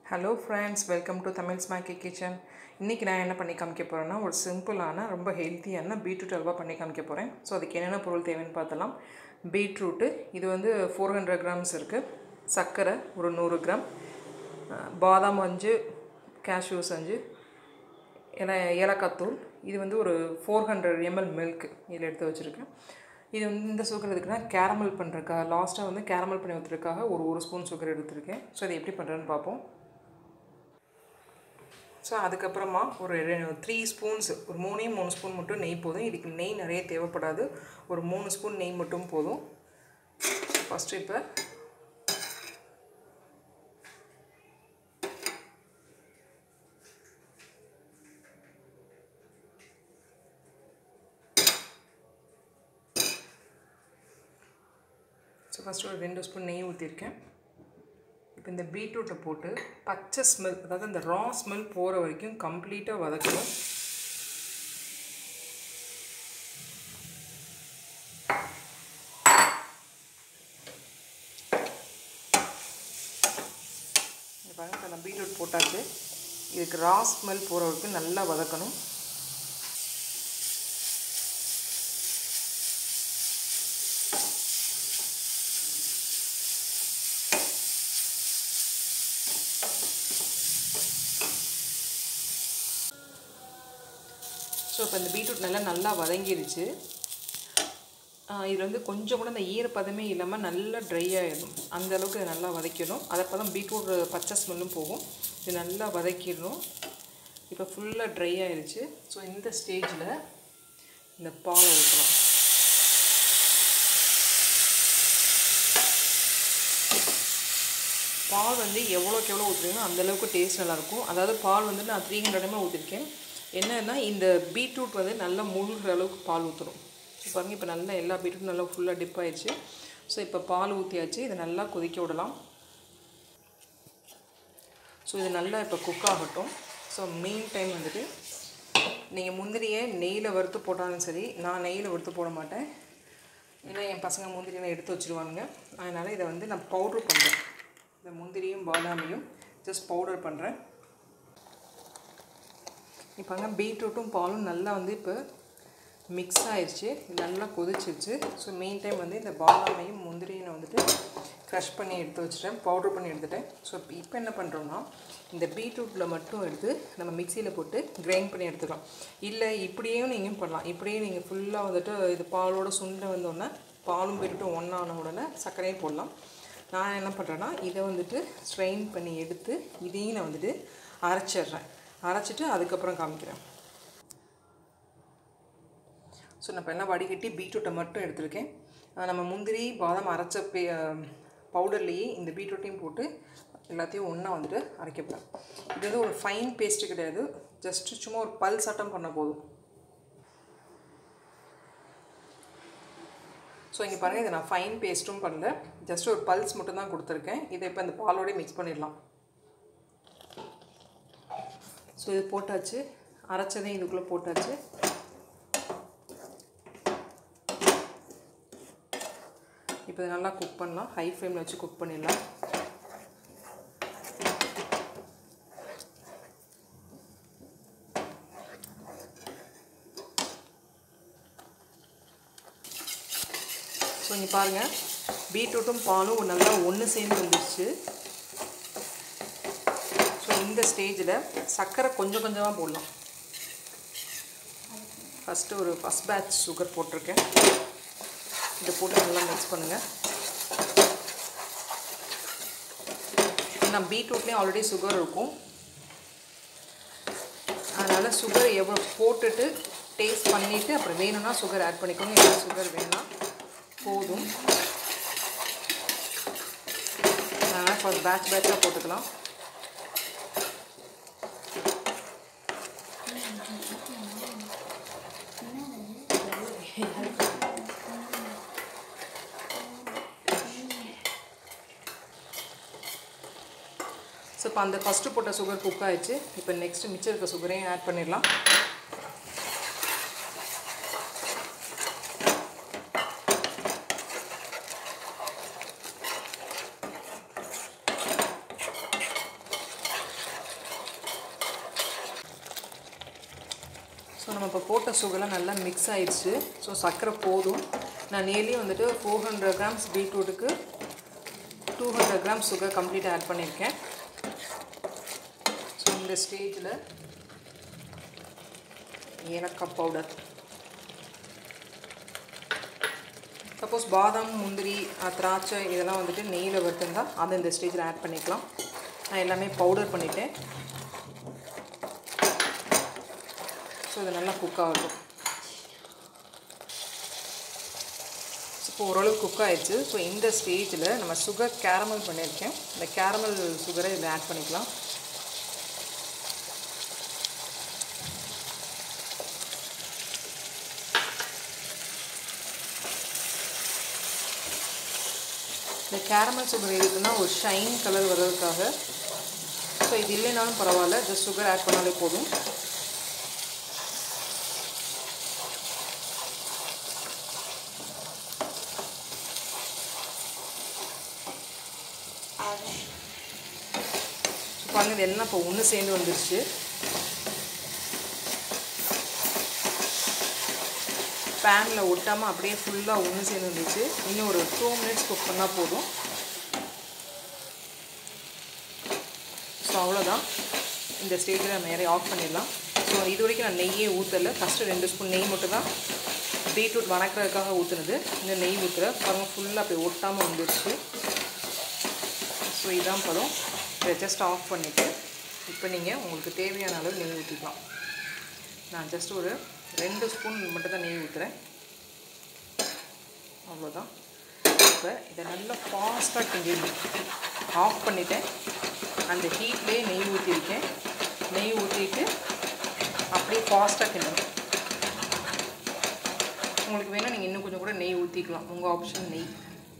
Hello friends, welcome to Tamil Smacky Kitchen. இன்னைக்கு நான் என்ன பண்ணி காமிக்க போறேன்னா ஒரு சிம்பிளான ரொம்ப ஹெல்தியான பீட்ரூட் அல்வா பண்ணி காமிக்க போறேன். சோ அதுக்கு என்னென்ன பொருள் தேவைன்னு பார்த்தலாம். பீட்ரூட் இது வந்து 400 grams இருக்கு. சக்கரை ஒரு 100 gram. பாதாம் 5, cashews 5, ஏலக்காய் தூள் இது வந்து ஒரு 400 ml milk இதில் எடுத்து வச்சிருக்கேன். இது வந்து இந்த சுகர் எதுக்குன்னா கேரமல் பண்ணுறதுக்காக லாஸ்ட்டாக வந்து கேரமல் பண்ணி ஊற்றுறதுக்காக ஒரு ஸ்பூன் சுகர் எடுத்துருக்கேன். ஸோ இது எப்படி பண்ணுறேன்னு பார்ப்போம். ஸோ அதுக்கப்புறமா ஒரு 3 ஸ்பூன்ஸ் ஒரு 3 ஸ்பூன் மட்டும் நெய் போதும். இதுக்கு நெய் நிறைய தேவைப்படாது. ஒரு 3 ஸ்பூன் நெய் மட்டும் போதும். ஃபஸ்ட்டு இப்போ ஃபஸ்ட்டு ஒரு 2 ஸ்பூன் நெய் ஊற்றிருக்கேன். இப்போ இந்த பீட்ரூட்டை போட்டு பச்சை ஸ்மெல், அதாவது இந்த ரா ஸ்மெல் போகிற வரைக்கும் கம்ப்ளீட்டாக வதக்கணும். பாருங்க, அந்த பீட்ரூட் போட்டாச்சு. இதுக்கு ரா ஸ்மெல் போகிற வரைக்கும் நல்லா வதக்கணும். ஸோ இப்போ இந்த பீட்ரூட் நல்லா வதங்கிடுச்சு. இதில் வந்து கொஞ்சம் கூட இந்த ஈரப்பதமே இல்லாமல் நல்லா ட்ரை ஆகிடும். அந்தளவுக்கு நல்லா வதக்கிடணும். அதப்போ தான் பீட்ரூட் பச்சை ஸ்மெல்லும் போகும். இது நல்லா வதக்கிடணும். இப்போ ஃபுல்லாக ட்ரை ஆகிடுச்சு. ஸோ இந்த ஸ்டேஜில் இந்த பாலை ஊற்றலாம். பால் வந்து எவ்வளோக்கு எவ்வளோ ஊற்றுறீங்களோ அந்தளவுக்கு டேஸ்ட் நல்லாயிருக்கும். அதாவது பால் வந்து நான் 300 ml ஊற்றிருக்கேன். என்னன்னா இந்த பீட்ரூட் வந்து நல்லா முழுகிற அளவுக்கு பால் ஊற்றணும். பாருங்கள், இப்போ நல்லா எல்லா பீட்ரூட்டும் நல்லா ஃபுல்லாக டிப் ஆயிடுச்சு. ஸோ இப்போ பால் ஊற்றியாச்சு. இதை நல்லா கொதிக்க விடலாம். ஸோ இது நல்லா இப்போ குக் ஆகட்டும். ஸோ மெயின் டைம் வந்துட்டு நீங்கள் முந்திரியை நெய்யில் வறுத்து போட்டாலும் சரி, நான் நெய்யில் வறுத்து போட மாட்டேன். ஏன்னா என் பசங்க முந்திரியெல்லாம் எடுத்து வச்சுருவாங்க. அதனால் இதை வந்து நான் பவுட்ரு பண்ணுறேன். இந்த முந்திரியும் பாதாமியும் ஜஸ்ட் பவுடர் பண்ணுறேன். இப்போங்க பீட்ரூட்டும் பாலும் நல்லா வந்து இப்போ மிக்ஸ் ஆயிடுச்சு. நல்லா கொதிச்சிருச்சு. ஸோ மெயின் டைம் வந்து இந்த பாதாமையும் முந்திரியும் வந்துட்டு க்ரஷ் பண்ணி எடுத்து வச்சுட்டேன், பவுட்ரு பண்ணி எடுத்துட்டேன். ஸோ இப்போ என்ன பண்ணுறோம்னா இந்த பீட்ரூட்டில் மட்டும் எடுத்து நம்ம மிக்சியில் போட்டு கிரைண்ட் பண்ணி எடுத்துக்கலாம். இல்லை இப்படியும் நீங்கள் பண்ணலாம். இப்படியே நீங்கள் ஃபுல்லாக வந்துட்டு இது பாலோட சுண்டை வந்தோடனே பாலும் பீட்ரூட்டும் ஒன்றான உடனே சர்க்கரையும் போடலாம். நான் என்ன பண்ணுறேன்னா இதை வந்துட்டு ஸ்ட்ரெயின் பண்ணி எடுத்து இதையும் நான் வந்துட்டு அரைச்சிட்டு அதுக்கப்புறம் காமிக்கிறேன். ஸோ நான் இப்போ எல்லாம் வடிகட்டி பீட்ரூட்டை மட்டும் எடுத்துருக்கேன். நம்ம முந்திரி பாதாம் அரைச்ச பவுடர்லேயே இந்த பீட்ரூட்டையும் போட்டு எல்லாத்தையும் ஒன்றா வந்துட்டு அரைக்கப்படும். இது வந்து ஒரு ஃபைன் பேஸ்ட்டு கிடையாது. ஜஸ்ட்டு சும்மா ஒரு பல்ஸ் ஆட்டம் பண்ண போதும். ஸோ இங்கே பாருங்கள், இதை நான் ஃபைன் பேஸ்ட்டும் பண்ணல, ஜஸ்ட் ஒரு பல்ஸ் மட்டும் தான் கொடுத்துருக்கேன். இதை இப்போ இந்த பாலோடய மிக்ஸ் பண்ணிடலாம். ஸோ இது போட்டாச்சு, அரைச்சதையும் இதுக்குள்ளே போட்டாச்சு. இப்போ இதை நல்லா குக் பண்ணலாம். ஹை ஃப்ளேமில் வச்சு குக் பண்ணிடலாம். ஸோ இங்கே பாருங்கள், பீட்ரூட்டும் பாலும் நல்லா ஒன்று சேர்ந்து வந்துடுச்சு. ஸோ இந்த ஸ்டேஜில் சர்க்கரை கொஞ்சம் கொஞ்சமாக போடலாம். ஃபஸ்ட்டு ஒரு ஃபஸ்ட் பேட்ச் சுகர் போட்டிருக்கேன். இதை போட்டு நல்லா மிக்ஸ் பண்ணுங்கள். நான் பீட்ரூட்லேயும் ஆல்ரெடி சுகர் இருக்கும். அதனால் சுகர் எவ்வளோ போட்டுட்டு டேஸ்ட் பண்ணிவிட்டு அப்புறம் வேணும்னா சுகர் ஆட் பண்ணிக்கோங்க. எவ்வளோ சுகர் வேணும்னா போதும். அதனால் ஃபஸ்ட் பேட்சாக போட்டுக்கலாம். ஸோ இப்போ அந்த ஃபஸ்ட்டு போட்ட சுகர் குக் ஆகிடுச்சு. இப்போ நெக்ஸ்ட்டு மிச்சம் இருக்க சுகரையும் ஆட் பண்ணிடலாம். இப்போ போட்ட சுகர்லாம் நல்லா மிக்ஸ் ஆயிடுச்சு. ஸோ சர்க்கரை போதும். நான் நியர்லி வந்துட்டு 400 கிராம்ஸ் பீட்ரூட்டுக்கு 200 கிராம் சுகர் கம்ப்ளீட்டாக ஆட் பண்ணியிருக்கேன். ஸோ இந்த ஸ்டேஜில் ஏலக்காய் பவுடர், சப்போஸ் பாதாம், முந்திரி, திராட்சை இதெல்லாம் வந்துட்டு நெய்யில் வறுத்துருந்தால் அதை இந்த ஸ்டேஜில் ஆட் பண்ணிக்கலாம். நான் எல்லாமே பவுடர் பண்ணிவிட்டேன். ஸோ இது நல்லா குக் ஆகட்டும். இப்போ ஓரளவு குக் ஆகிடுச்சு. ஸோ இந்த ஸ்டேஜில் நம்ம சுகர் கேரமல் பண்ணியிருக்கேன். இந்த கேரமல் சுகரை இதில் ஆட் பண்ணிக்கலாம். இந்த கேரமல் சுகர் இருக்குன்னா ஒரு ஷைன் கலர் வர்றதுக்காக. ஸோ இது இல்லைனாலும் பரவாயில்ல, ஜஸ்ட் சுகர் ஆட் பண்ணாலே போதும். பாருங்க, இது எல்லாம் இப்போ ஒன்று சேர்ந்து வந்துருச்சு. பேனில் ஒட்டாமல் அப்படியே ஃபுல்லாக ஒன்று சேர்ந்து வந்துச்சு. இன்னும் ஒரு 2 மினிட்ஸ் குக் பண்ணால் போதும். ஸோ அவ்வளோதான். இந்த ஸ்டேஜில் நம்ம நிறைய ஆஃப் பண்ணிடலாம். ஸோ இது வரைக்கும் நான் நெய்யே ஊற்றலை. ஃபஸ்ட்டு 2 ஸ்பூன் நெய் மட்டும் தான் பீட்ரூட் வணக்கிறதுக்காக ஊற்றுனது. இந்த நெய் ஊற்றுற பாருங்கள், ஃபுல்லாக அப்படியே ஒட்டாமல் வந்துடுச்சு. ஸோ இதான் பதம். இதை ஜஸ்ட் ஆஃப் பண்ணிவிட்டு இப்போ நீங்கள் உங்களுக்கு தேவையான அளவு நெய் ஊற்றிக்கலாம். நான் ஜஸ்ட் ஒரு 2 ஸ்பூன் மட்டும் தான் நெய் ஊற்றுறேன். அவ்வளோதான். இப்போ இதை நல்லா ஃபாஸ்ட்டாக கிண்டிடணும். ஆஃப் பண்ணிவிட்டேன். அந்த ஹீட்லேயே நெய் ஊற்றிருக்கேன். நெய் ஊற்றிட்டு அப்படியே ஃபாஸ்ட்டாக கிண்டணும். உங்களுக்கு வேணால் நீங்கள் இன்னும் கொஞ்சம் கூட நெய் ஊற்றிக்கலாம். உங்கள் ஆப்ஷன் நெய்.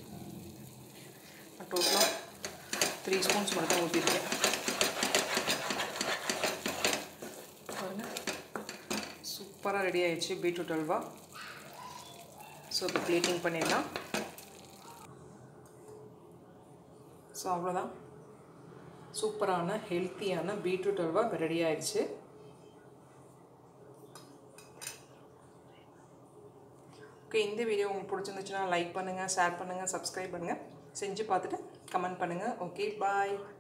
டோட்டலாக 3 ஸ்பூன்ஸ் மட்டும் தான் ஊற்றிருக்கேன். பாருங்கள், சூப்பராக ரெடி ஆகிடுச்சு பீட்ரூட் அல்வா. ஸோ இப்போ பிளேட்டிங் பண்ணிடலாம். ஸோ அவ்வளோதான், சூப்பரான ஹெல்த்தியான பீட்ரூட் அல்வா இப்போ ரெடி ஆகிடுச்சு. ஓகே, இந்த வீடியோ உங்களுக்கு பிடிச்சிருந்துச்சுன்னா லைக் பண்ணுங்கள், ஷேர் பண்ணுங்கள், சப்ஸ்கிரைப் பண்ணுங்கள். செஞ்சு பார்த்துட்டு கமெண்ட் பண்ணுங்கள். ஓகே, பாய்.